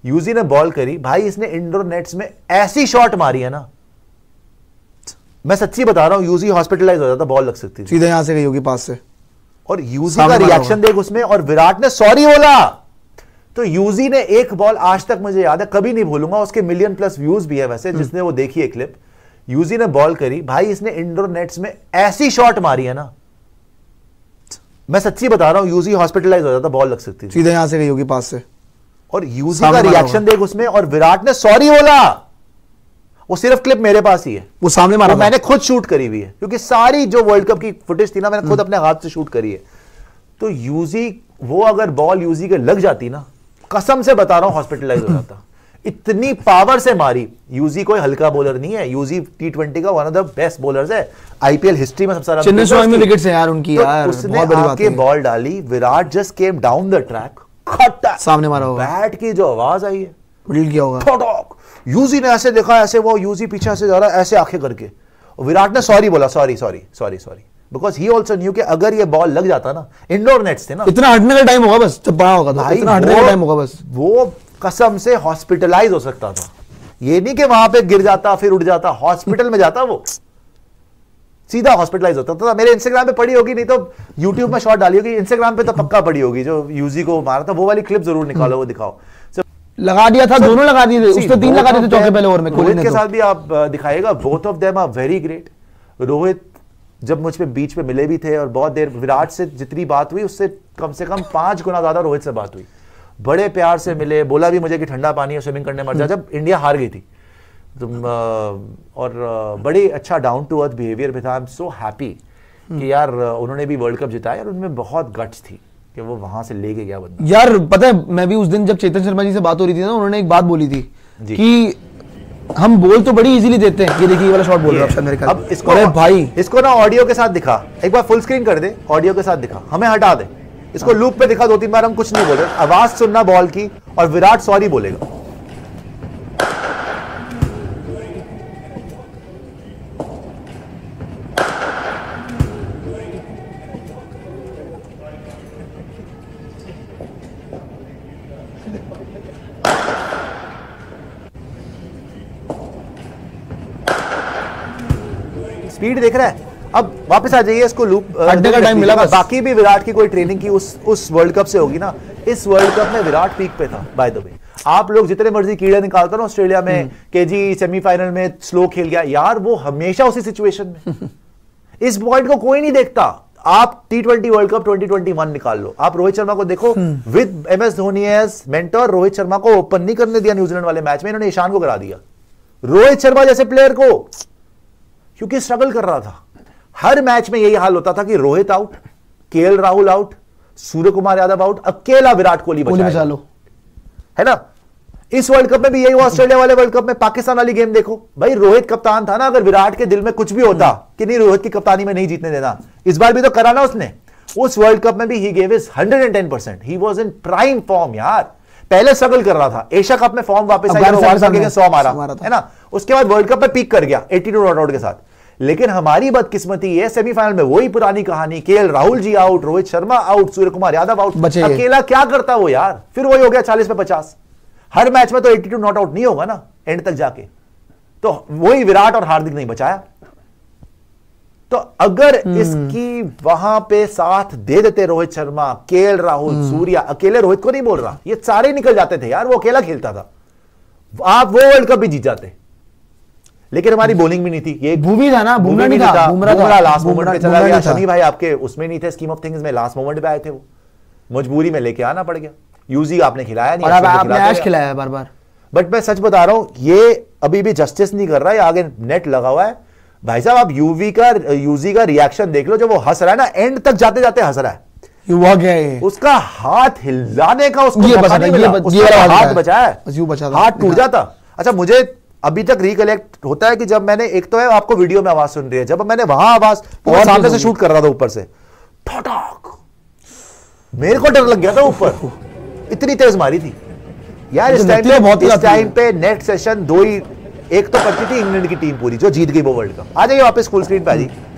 UG ने ball करी भाई, इसने इंडोर नेट्स में ऐसी शॉट मारी है ना, मैं सच्ची बता रहा हूं, यूजी हॉस्पिटलाइज हो जाता, बॉल लग सकती थी। सीधे यहां से गई होगी पास से, और यूजी का रिएक्शन देख उसमें, और विराट ने सॉरी बोला। तो यूजी ने एक बॉल आज तक मुझे याद है, कभी नहीं भूलूंगा, उसके मिलियन प्लस व्यूज भी है वैसे, जिसने वो देखी है क्लिप। यूजी ने बॉल करी भाई, इसने इंडोर नेट्स में ऐसी शॉट मारी है ना, मैं सच्ची बता रहा हूं, यूजी हॉस्पिटलाइज हो जाता, बॉल लग सकती थी। सीधे यहां से गई होगी पास से, और यूजी का रिएक्शन देख उसमें, और विराट ने सॉरी बोला। वो सिर्फ क्लिप मेरे पास ही है, वो सामने मारा, मैंने खुद शूट करी हुई है, क्योंकि सारी जो वर्ल्ड कप की फुटेज थी ना, मैंने खुद अपने हाथ से शूट करी है। तो यूजी, वो अगर बॉल यूजी के लग जाती ना, कसम से बता रहा हूं हॉस्पिटलाइज हो जाता। इतनी पावर से मारी। यूजी कोई हल्का बॉलर नहीं है, यूजी T20 का one of the best bowlers है, आईपीएल हिस्ट्री में सबसे ज्यादा चेन्नई सुपर में विकेट्स हैं यार उनकी, तो यार उसने बहुत बड़ी बात आके है। बॉल डाली, Virat just came down the track, खट्टा सामने मारा होगा, बैट की जो आवाज आई है, मिडल किया होगा, ठोक। यूजी ने ऐसे देखा, ऐसे वो यूजी पीछे से जा रहा है, ऐसे आंखें करके, और विराट ने सॉरी बोला, sorry sorry sorry sorry, because he also knew कि अगर ये बॉल लग जाता ना, इंडोर नेट्स थे ना, इतना हटने का टाइम होगा बस, जब बड़ा होगा तो इतना हटने का टाइम होगा बस, वो कसम से हॉस्पिटलाइज हो सकता था। ये नहीं कि वहां पे गिर जाता फिर उठ जाता, हॉस्पिटल में जाता, वो सीधा हॉस्पिटलाइज होता था। मेरे इंस्टाग्राम पे पड़ी होगी, नहीं तो यूट्यूब में शॉट डाली होगी, इंस्टाग्राम पे तो पक्का पड़ी होगी, जो यूजी को मारा था वो वाली क्लिप जरूर निकालो, वो दिखाओ। लगा दिया था, दोनों लगा दिए थे, उसने 3 लगा दिए थे चौके पहले ओवर में। रोहित के साथ भी आप दिखाएगा, both of them are very great. Rohit जब मुझ पे बीच पे मिले भी थे, और बहुत देर विराट से जितनी बात हुई उससे कम से कम 5 गुना ज्यादा रोहित से बात हुई, बड़े प्यार से मिले, बोला भी मुझे कि ठंडा पानी है, स्विमिंग करने मर जा, जब इंडिया हार गई थी। और बड़ी अच्छा डाउन टू अर्थ बिहेवियर भी था। आई एम सो हैप्पी कि यार उन्होंने भी वर्ल्ड कप जिताया, और उनमें बहुत गट्स थी कि वो वहां से लेके गया बंदा। यार पता है, मैं भी उस दिन जब चेतन शर्मा जी से बात हो रही थी ना, उन्होंने एक बात बोली थी कि हम बोल तो बड़ी इजीली देते हैं, ये देखिए ये वाला शॉट बोल रहा है मेरे ख्याल। अब इसको भाई, इसको ना ऑडियो के साथ दिखा, एक बार फुल स्क्रीन कर दे, ऑडियो के साथ दिखा, हमें हटा दे, इसको लूप पे दिखा 2-3 बार, हम कुछ नहीं बोल रहे, आवाज सुनना बॉल की, और विराट सॉरी बोलेगा। स्पीड देख रहा है। अब वापस आ जाइए, इसको लूप हटने का टाइम मिला बस। बाकी भी विराट की कोई ट्रेनिंग की उस वर्ल्ड कप से होगी ना। इस वर्ल्ड कप में विराट पीक पे था बाय द वे। आप लोग जितने मर्जी कीड़े निकालते ना ऑस्ट्रेलिया में, केजी सेमीफाइनल में स्लो खेल गया, यार वो हमेशा उसी सिचुएशन में। इस पॉइंट को कोई नहीं देखता। आप T20 वर्ल्ड कप 2021 निकाल लो, आप रोहित शर्मा को देखो, with MS Dhoni as mentor, Rohit Sharma को ओपन नहीं करने दिया न्यूजीलैंड वाले मैच में, इन्होंने ईशान को करा दिया, रोहित शर्मा जैसे प्लेयर को, क्योंकि स्ट्रगल कर रहा था। हर मैच में यही हाल होता था कि Rohit out, KL Rahul out, Suryakumar Yadav out, अकेला विराट कोहली बचा लो, है ना। इस वर्ल्ड कप में भी यही हुआ, ऑस्ट्रेलिया वाले वर्ल्ड कप में, पाकिस्तान वाली गेम देखो भाई, रोहित कप्तान था ना, अगर विराट के दिल में कुछ भी होता कि नहीं रोहित की कप्तानी में नहीं जीतने देना, इस बार भी तो करा ना उसने। उस वर्ल्ड कप में भी he gave his 110%, he was in prime form यार। पहले स्ट्रगल कर रहा था, एशिया कप में फॉर्म वापस आया, 100 मारा है ना, उसके बाद वर्ल्ड कप में पीक कर गया 82 नॉट आउट के साथ। लेकिन हमारी बदकिस्मती है, सेमीफाइनल में वही पुरानी कहानी, KL Rahul ji out, Rohit Sharma out, Suryakumar Yadav out, अकेला क्या करता वो यार। फिर वही हो गया 40 पे 50। हर मैच में तो 82 नॉट आउट नहीं होगा ना एंड तक जाके, तो वही विराट और हार्दिक नहीं बचाया। तो अगर इसकी वहां पे साथ दे देते रोहित शर्मा, KL राहुल, सूर्या, अकेले रोहित को नहीं बोल रहा, ये सारे निकल जाते थे यार, वो अकेला खेलता था, आप वो वर्ल्ड कप भी जीत जाते। लेकिन हमारी बॉलिंग भी नहीं थी, ये भूवी था ना, बुमराह नहीं था, बुमराह लास्ट मोमेंट पे चला गया। शमी भाई आपके उसमें नहीं थे, स्कीम ऑफ थिंग्स में लास्ट मोमेंट पे आए थे, वो मजबूरी में लेके आना पड़ गया। यूजी आपने खिलाया नहीं, आपने ऐश खिलाया बार बार। बट मैं सच बता रहा हूं, ये अभी भी जस्टिस नहीं कर रहा है, आगे नेट लगा हुआ है भाई साहब। आप यूजी का रिएक्शन देख लो, जब वो हंस रहा है ना, एंड तक जाते जाते हंस रहा है, उसका हाथ हिलाने का उसको मौका नहीं मिला, उसका हाथ बचाया, हाथ टूट जाता। अच्छा, मुझे अभी तक रिकलेक्ट होता है कि जब मैंने, एक तो है आपको वीडियो में आवाज सुन रही है, जब मैंने वहां आवाज और सामने से शूट कर रहा था ऊपर से, ठटाक, मेरे को डर लग गया था ऊपर, इतनी तेज मारी थी यार। इस टाइम पे नेट सेशन 2 ही, एक तो करती थी इंग्लैंड की टीम पूरी जो जीत गई वो वर्ल्ड कप। आ जाइए वापस फुल स्क्रीन पे आ जाइए।